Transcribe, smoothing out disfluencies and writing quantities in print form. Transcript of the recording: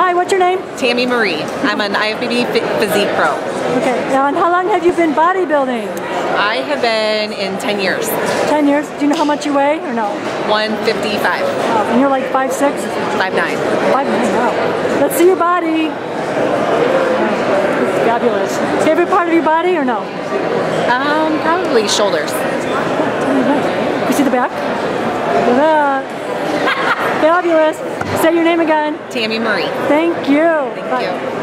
Hi, what's your name? Tamee Marie. I'm an IFBB Physique Pro. Okay, and how long have you been bodybuilding? I have been in 10 years. 10 years? Do you know how much you weigh or no? 155. Oh, and you're like 5'6"? 5'9". 5'9", wow. Let's see your body. It's fabulous. Favorite part of your body or no? Probably shoulders. You see the back? Look at that. Fabulous. Say your name again. Tamee Marie. Thank you. Thank Bye. you.